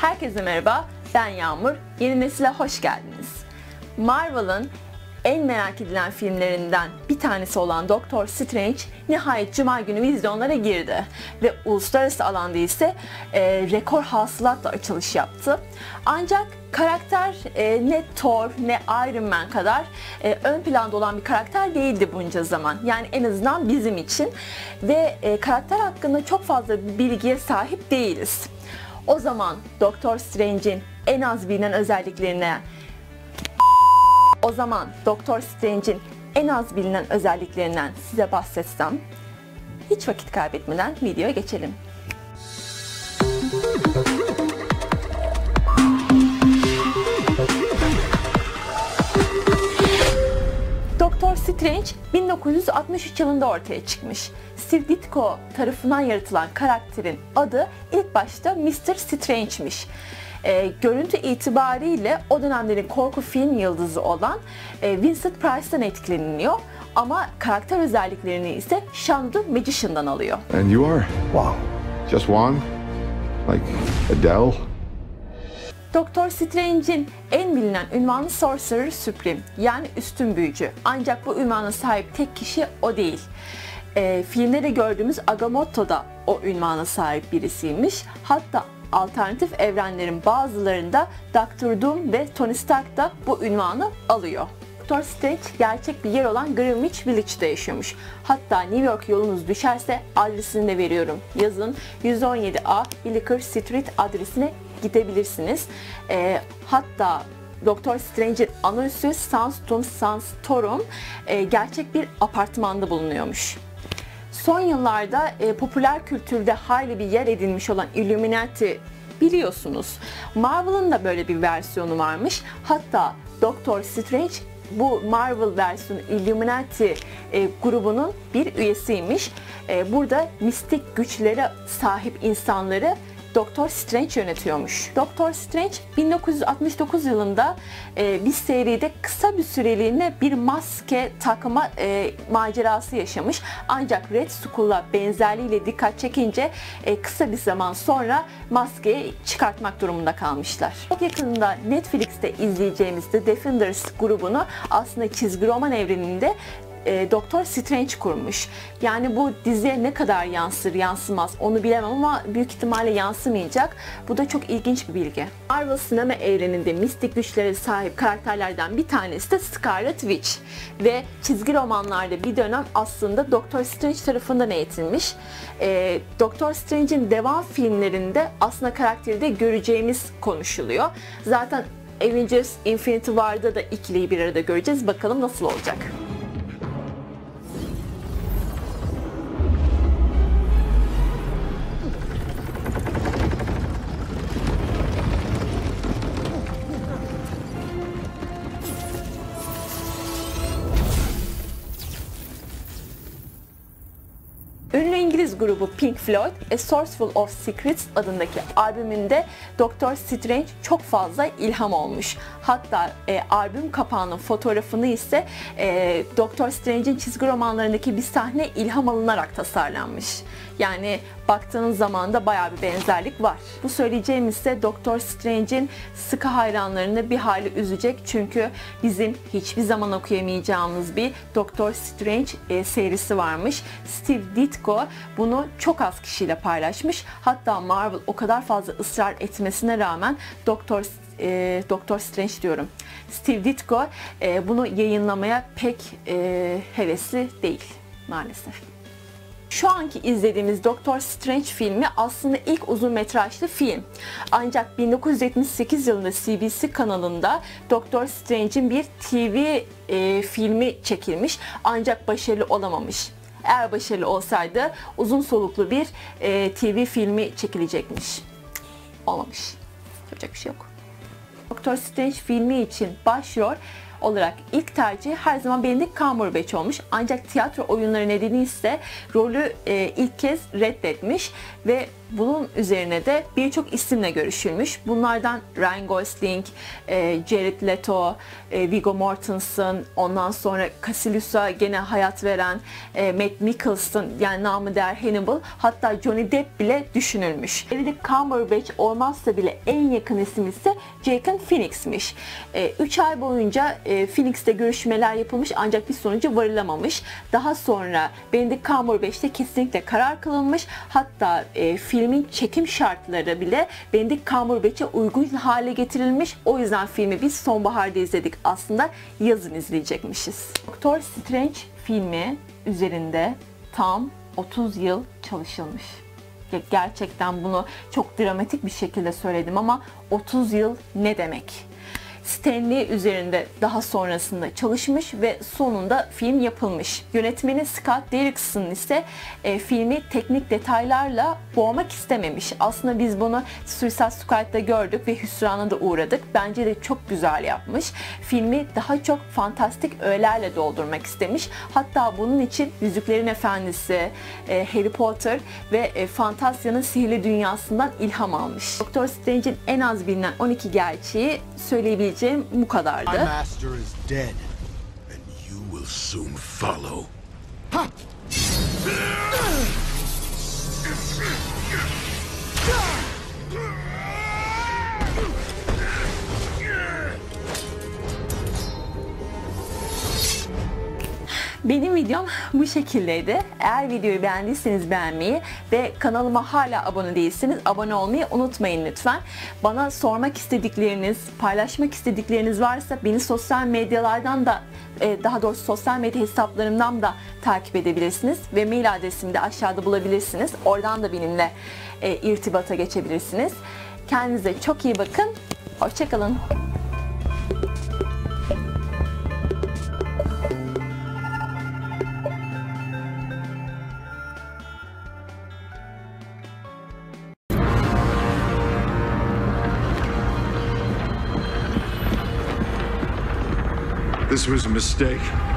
Herkese merhaba, ben Yağmur. Yeni nesile hoş geldiniz. Marvel'ın en merak edilen filmlerinden bir tanesi olan Doctor Strange nihayet Cuma günü vizyonlara girdi. Ve uluslararası alanda ise rekor hasılatla açılış yaptı. Ancak karakter ne Thor ne Iron Man kadar ön planda olan bir karakter değildi bunca zaman. Yani en azından bizim için. Ve karakter hakkında çok fazla bir bilgiye sahip değiliz. O zaman Doctor Strange'in en az bilinen özelliklerinden size bahsetsem, hiç vakit kaybetmeden videoya geçelim. Doctor Strange 1963 yılında ortaya çıkmış. Steve Ditko tarafından yaratılan karakterin adı ilk başta Mr. Strange'miş. Görüntü itibariyle o dönemlerin korku film yıldızı olan Vincent Price'tan etkileniliyor ama karakter özelliklerini ise Shaun the Magician'dan alıyor. And you are? Wow. Just one? Like Adele? Doktor Strange'in en bilinen ünvanı Sorcerer Supreme, yani üstün büyücü. Ancak bu ünvana sahip tek kişi o değil. Filmde de gördüğümüz Agamotto da o ünvana sahip birisiymiş. Hatta alternatif evrenlerin bazılarında Doctor Doom ve Tony Stark da bu ünvanı alıyor. Doctor Strange gerçek bir yer olan Greenwich Village'da yaşıyormuş. Hatta New York yolunuz düşerse adresini de veriyorum. Yazın 117A Billiker Street adresine gidebilirsiniz. Hatta Doctor Strange'in anüsü Sandstorm Sandstorm gerçek bir apartmanda bulunuyormuş. Son yıllarda popüler kültürde hayli bir yer edinmiş olan Illuminati biliyorsunuz. Marvel'ın da böyle bir versiyonu varmış. Hatta Doctor Strange bu Marvel versiyonu Illuminati grubunun bir üyesiymiş. Burada mistik güçlere sahip insanları Doctor Strange yönetiyormuş. Doctor Strange 1969 yılında bir seride kısa bir süreliğine bir maske takma macerası yaşamış. Ancak Red Skull'la benzerliğiyle dikkat çekince kısa bir zaman sonra maskeyi çıkartmak durumunda kalmışlar. Çok yakında Netflix'te izleyeceğimiz The Defenders grubunu aslında çizgi roman evreninde Doctor Strange kurmuş. Yani bu diziye ne kadar yansır yansımaz onu bilemem ama büyük ihtimalle yansımayacak. Bu da çok ilginç bir bilgi. Marvel sinema evreninde mistik güçlere sahip karakterlerden bir tanesi de Scarlet Witch. Ve çizgi romanlarda bir dönem aslında Doctor Strange tarafından eğitilmiş. Doctor Strange'in devam filmlerinde aslında karakteri de göreceğimiz konuşuluyor. Zaten Avengers Infinity War'da da ikiliyi bir arada göreceğiz. Bakalım nasıl olacak. Ünlü İngiliz grubu Pink Floyd, A Source Full of Secrets adındaki albümünde Doctor Strange çok fazla ilham olmuş. Hatta albüm kapağının fotoğrafını ise Doctor Strange'in çizgi romanlarındaki bir sahne ilham alınarak tasarlanmış. Yani baktığınız zaman da bayağı bir benzerlik var. Bu söyleyeceğim ise Doctor Strange'in sıkı hayranlarını bir hali üzecek çünkü bizim hiçbir zaman okuyamayacağımız bir Doctor Strange serisi varmış. Steve Ditko bunu çok az kişiyle paylaşmış. Hatta Marvel o kadar fazla ısrar etmesine rağmen Doctor Strange diyorum. Steve Ditko bunu yayınlamaya pek hevesli değil maalesef. Şu anki izlediğimiz Doctor Strange filmi aslında ilk uzun metrajlı film. Ancak 1978 yılında CBC kanalında Doctor Strange'in bir TV filmi çekilmiş ancak başarılı olamamış. Eğer başarılı olsaydı uzun soluklu bir TV filmi çekilecekmiş. Olmamış. Yapacak bir şey yok. Doctor Strange filmi için başrol olarak ilk tercih her zaman Benedict Cumberbatch olmuş. Ancak tiyatro oyunları nedeniyle ise rolü ilk kez reddetmiş ve Bunun üzerine de birçok isimle görüşülmüş. Bunlardan Ryan Gosling, Jared Leto, Viggo Mortensen, ondan sonra Cassius'a gene hayat veren Matt Mikkelsen, yani namı değer Hannibal, hatta Johnny Depp bile düşünülmüş. Benedict Cumberbatch olmazsa bile en yakın isim ise Joaquin Phoenix'miş. 3 ay boyunca Phoenix'te görüşmeler yapılmış ancak bir sonuca varılamamış. Daha sonra Benedict Cumberbatch'te kesinlikle karar kılınmış. Hatta filmin çekim şartları bile Benedict Cumberbatch'e uygun hale getirilmiş. O yüzden filmi biz sonbaharda izledik. Aslında yazın izleyecekmişiz. Doctor Strange filmi üzerinde tam 30 yıl çalışılmış. Gerçekten bunu çok dramatik bir şekilde söyledim ama 30 yıl ne demek? Stan Lee üzerinde daha sonrasında çalışmış ve sonunda film yapılmış. Yönetmeni Scott Derrickson ise filmi teknik detaylarla boğmak istememiş. Aslında biz bunu Suicide Squad'da gördük ve hüsrana da uğradık. Bence de çok güzel yapmış. Filmi daha çok fantastik öğelerle doldurmak istemiş. Hatta bunun için Yüzüklerin Efendisi, Harry Potter ve Fantasya'nın sihirli dünyasından ilham almış. Doctor Strange'in en az bilinen 12 gerçeği söyleyebileceğim bu kadardı. My master is dead, and you will soon follow. Ha! Benim videom bu şekildeydi. Eğer videoyu beğendiyseniz beğenmeyi ve kanalıma hala abone değilseniz abone olmayı unutmayın lütfen. Bana sormak istedikleriniz, paylaşmak istedikleriniz varsa beni sosyal medyalardan da, daha doğrusu sosyal medya hesaplarımdan da takip edebilirsiniz ve mail adresimi de aşağıda bulabilirsiniz. Oradan da benimle irtibata geçebilirsiniz. Kendinize çok iyi bakın. Hoşça kalın. This was a mistake.